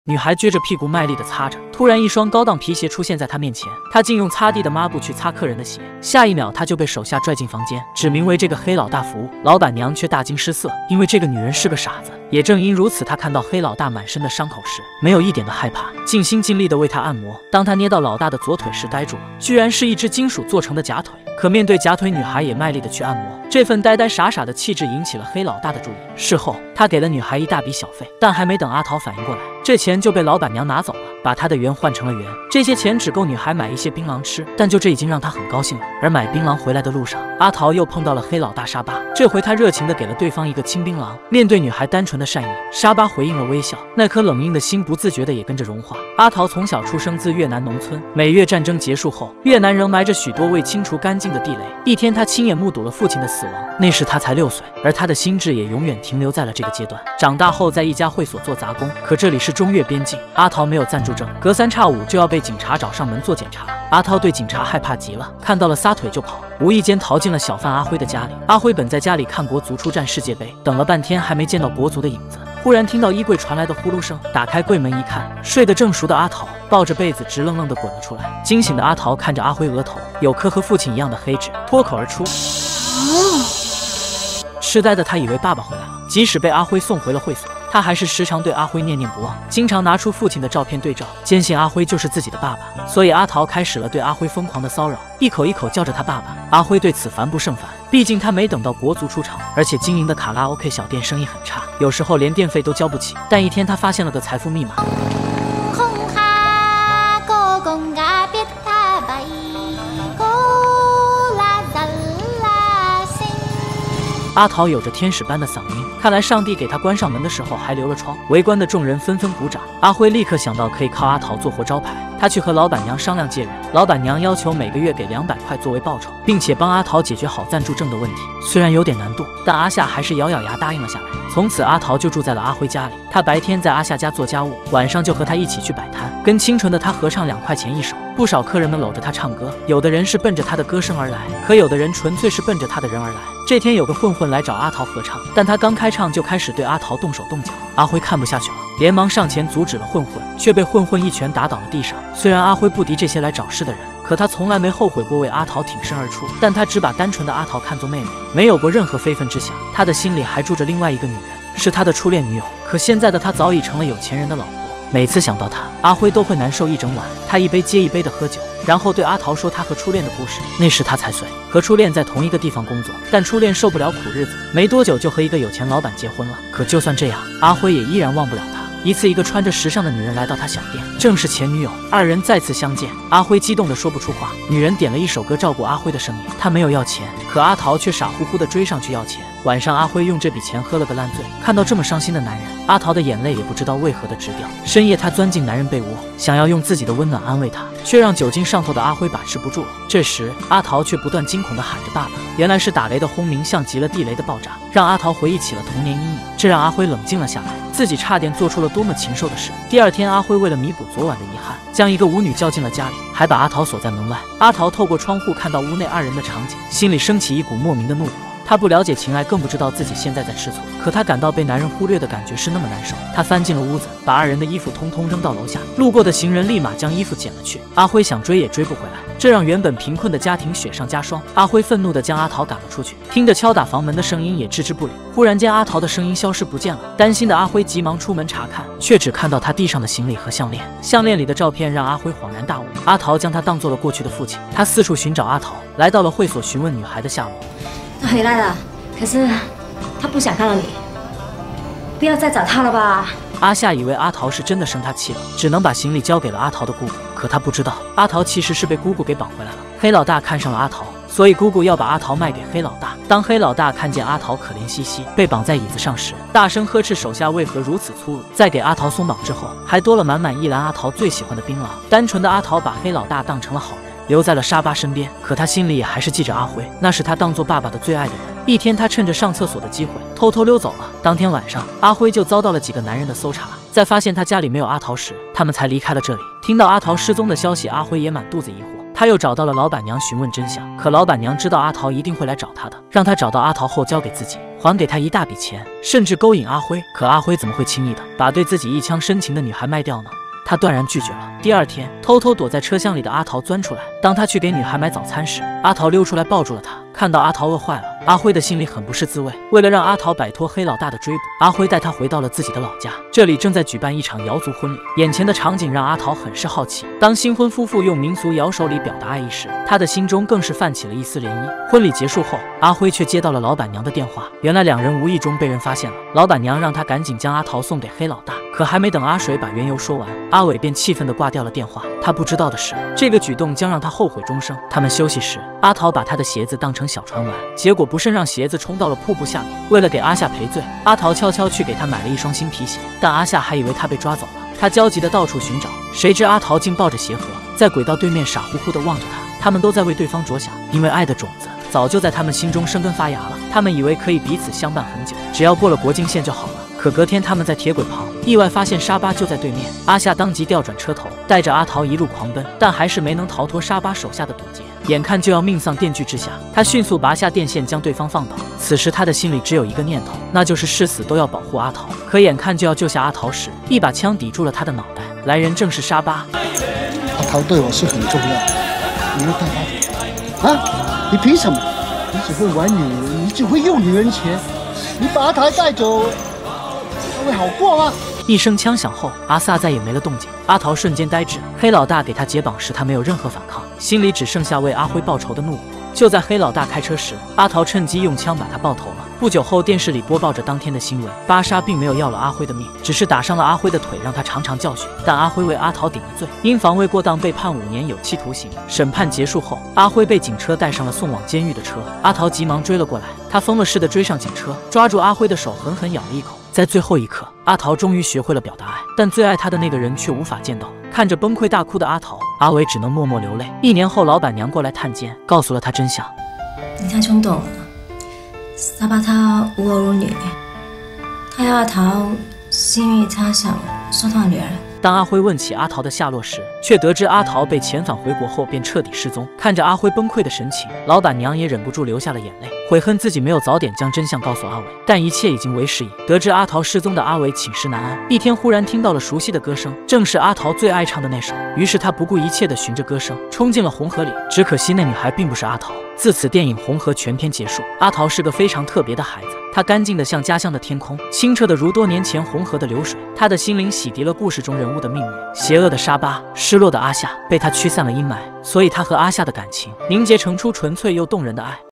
女孩撅着屁股卖力地擦着，突然一双高档皮鞋出现在她面前，她竟用擦地的抹布去擦客人的鞋，下一秒她就被手下拽进房间，指名为这个黑老大服务。老板娘却大惊失色，因为这个女人是个傻子。也正因如此，她看到黑老大满身的伤口时，没有一点的害怕，尽心尽力地为他按摩。当她捏到老大的左腿时，呆住了，居然是一只金属做成的假腿。可面对假腿，女孩也卖力地去按摩，这份呆呆傻傻的气质引起了黑老大的注意。事后，他给了女孩一大笔小费，但还没等阿桃反应过来，这钱就被老板娘拿走了，把她的元换成了元。这些钱只够女孩买一些槟榔吃，但就这已经让她很高兴了。而买槟榔回来的路上，阿桃又碰到了黑老大沙巴，这回他热情地给了对方一个青槟榔。面对女孩单纯的善意，沙巴回应了微笑，那颗冷硬的心不自觉的也跟着融化。阿桃从小出生自越南农村，美越战争结束后，越南仍埋着许多未清除干净的地雷。一天，他亲眼目睹了父亲的死亡，那时他才6岁，而他的心智也永远停留在了这个阶段。长大后，在一家会所做杂工，可这里是中越边境，阿桃没有暂住证，隔3差5就要被警察找上门做检查。阿桃对警察害怕极了，看到了撒腿就跑，无意间逃进了小贩阿辉的家里。阿辉本在家里看国足出战世界杯，等了半天还没见到国足的影子，忽然听到衣柜传来的呼噜声，打开柜门一看，睡得正熟的阿桃抱着被子直愣愣地滚了出来。惊醒的阿桃看着阿辉额头有颗和父亲一样的黑痣，脱口而出：痴呆的他以为爸爸回来了，即使被阿辉送回了会所，他还是时常对阿辉念念不忘，经常拿出父亲的照片对照，坚信阿辉就是自己的爸爸。所以阿桃开始了对阿辉疯狂的骚扰，一口一口叫着他爸爸。阿辉对此烦不胜烦，毕竟他没等到国足出场，而且经营的卡拉 OK 小店生意很差，有时候连电费都交不起。但一天他发现了个财富密码。阿桃有着天使般的嗓音，看来上帝给他关上门的时候还留了窗。围观的众人纷纷鼓掌。阿辉立刻想到可以靠阿桃做活招牌，他去和老板娘商量借人。老板娘要求每个月给200块作为报酬，并且帮阿桃解决好暂住证的问题。虽然有点难度，但阿夏还是咬咬牙答应了下来。从此阿桃就住在了阿辉家里，他白天在阿夏家做家务，晚上就和他一起去摆摊，跟清纯的他合唱2块钱一首。不少客人们搂着他唱歌，有的人是奔着他的歌声而来，可有的人纯粹是奔着他的人而来。这天有个混混来找阿桃合唱，但他刚开唱就开始对阿桃动手动脚。阿辉看不下去了，连忙上前阻止了混混，却被混混一拳打倒了地上。虽然阿辉不敌这些来找事的人，可他从来没后悔过为阿桃挺身而出，但他只把单纯的阿桃看作妹妹，没有过任何非分之想。他的心里还住着另外一个女人，是他的初恋女友，可现在的他早已成了有钱人的老婆。每次想到他，阿辉都会难受一整晚。他一杯接一杯的喝酒，然后对阿桃说他和初恋的故事。那时他才岁，和初恋在同一个地方工作，但初恋受不了苦日子，没多久就和一个有钱老板结婚了。可就算这样，阿辉也依然忘不了他。一次，一个穿着时尚的女人来到他小店，正是前女友。2人再次相见，阿辉激动得说不出话。女人点了一首歌照顾阿辉的生意，他没有要钱，可阿桃却傻乎乎地追上去要钱。晚上，阿辉用这笔钱喝了个烂醉。看到这么伤心的男人，阿桃的眼泪也不知道为何的直掉。深夜，他钻进男人被窝，想要用自己的温暖安慰他，却让酒精上头的阿辉把持不住了。这时，阿桃却不断惊恐地喊着爸爸。原来是打雷的轰鸣像极了地雷的爆炸，让阿桃回忆起了童年阴影。这让阿辉冷静了下来，自己差点做出了多么禽兽的事。第2天，阿辉为了弥补昨晚的遗憾，将一个舞女叫进了家里，还把阿桃锁在门外。阿桃透过窗户看到屋内2人的场景，心里升起一股莫名的怒火。他不了解情爱，更不知道自己现在在吃醋，可他感到被男人忽略的感觉是那么难受。他翻进了屋子，把2人的衣服通通扔到楼下，路过的行人立马将衣服捡了去。阿辉想追也追不回来，这让原本贫困的家庭雪上加霜。阿辉愤怒地将阿桃赶了出去，听着敲打房门的声音也置之不理。忽然间，阿桃的声音消失不见了。担心的阿辉急忙出门查看，却只看到他地上的行李和项链。项链里的照片让阿辉恍然大悟，阿桃将他当做了过去的父亲。他四处寻找阿桃，来到了会所询问女孩的下落。 他回来了，可是他不想看到你，不要再找他了吧。 阿夏以为阿桃是真的生他气了，只能把行李交给了阿桃的姑姑。可他不知道，阿桃其实是被姑姑给绑回来了。黑老大看上了阿桃，所以姑姑要把阿桃卖给黑老大。当黑老大看见阿桃可怜兮兮被绑在椅子上时，大声呵斥手下为何如此粗鲁。在给阿桃松绑之后，还多了满满一篮阿桃最喜欢的槟榔。单纯的阿桃把黑老大当成了好人，留在了沙巴身边。可他心里也还是记着阿辉，那是他当做爸爸的最爱的人。一天，他趁着上厕所的机会偷偷溜走了。当天晚上，阿辉就遭到了几个男人的搜查。在发现他家里没有阿桃时，他们才离开了这里。听到阿桃失踪的消息，阿辉也满肚子疑惑。 他又找到了老板娘询问真相，可老板娘知道阿桃一定会来找他的，让他找到阿桃后交给自己，还给他一大笔钱，甚至勾引阿辉。可阿辉怎么会轻易的把对自己一腔深情的女孩卖掉呢？他断然拒绝了。第二天，偷偷躲在车厢里的阿桃钻出来，当他去给女孩买早餐时，阿桃溜出来抱住了他。看到阿桃饿坏了，阿辉的心里很不是滋味。为了让阿桃摆脱黑老大的追捕，阿辉带他回到了自己的老家，这里正在举办一场瑶族婚礼。眼前的场景让阿桃很是好奇。当新婚夫妇用民俗摇手礼表达爱意时，他的心中更是泛起了一丝涟漪。婚礼结束后，阿辉却接到了老板娘的电话，原来两人无意中被人发现了。老板娘让他赶紧将阿桃送给黑老大，可还没等阿水把缘由说完，阿伟便气愤地挂掉了电话。他不知道的是，这个举动将让他后悔终生。他们休息时，阿桃把他的鞋子当成小船玩，结果不慎让鞋子冲到了瀑布下面。为了给阿夏赔罪，阿桃悄悄去给他买了一双新皮鞋，但阿夏还以为他被抓走了。他焦急地到处寻找，谁知阿桃竟抱着鞋盒在轨道对面傻乎乎地望着他。他们都在为对方着想，因为爱的种子早就在他们心中生根发芽了。他们以为可以彼此相伴很久，只要过了国境线就好了。可隔天他们在铁轨旁意外发现沙巴就在对面，阿夏当即调转车头，带着阿桃一路狂奔，但还是没能逃脱沙巴手下的堵截。眼看就要命丧电锯之下，他迅速拔下电线将对方放倒。此时他的心里只有一个念头，那就是誓死都要保护阿桃。可眼看就要救下阿桃时，一把枪抵住了他的脑袋，来人正是沙巴。 阿桃对我是很重要，你要带他走啊？你凭什么？你只会玩女人，你只会用女人钱，你把阿桃带走，他会好过吗？ 一声枪响后，阿萨再也没了动静，阿桃瞬间呆滞。黑老大给他解绑时，他没有任何反抗，心里只剩下为阿辉报仇的怒火。就在黑老大开车时，阿桃趁机用枪把他爆头了。不久后，电视里播报着当天的新闻，巴沙并没有要了阿辉的命，只是打伤了阿辉的腿，让他尝尝教训。但阿辉为阿桃顶了罪，因防卫过当被判5年有期徒刑。审判结束后，阿辉被警车带上了送往监狱的车，阿桃急忙追了过来，他疯了似的追上警车，抓住阿辉的手狠狠咬了一口。在最后一刻，阿桃终于学会了表达爱，但最爱她的那个人却无法见到。看着崩溃大哭的阿桃，阿伟只能默默流泪。1年后，老板娘过来探监，告诉了他真相。 你太冲动了，沙巴他无儿无女，他要阿桃是因为他想收他的女儿。 当阿辉问起阿桃的下落时，却得知阿桃被遣返回国后便彻底失踪。看着阿辉崩溃的神情，老板娘也忍不住流下了眼泪，悔恨自己没有早点将真相告诉阿伟。但一切已经为时已。得知阿桃失踪的阿伟寝食难安，一天忽然听到了熟悉的歌声，正是阿桃最爱唱的那首。于是他不顾一切地循着歌声冲进了红河里，只可惜那女孩并不是阿桃。自此，电影《红河》全篇结束。阿桃是个非常特别的孩子，她干净的像家乡的天空，清澈的如多年前红河的流水。她的心灵洗涤了故事中人物的命运。邪恶的沙巴，失落的阿夏，被他驱散了阴霾，所以他和阿夏的感情凝结成出纯粹又动人的爱。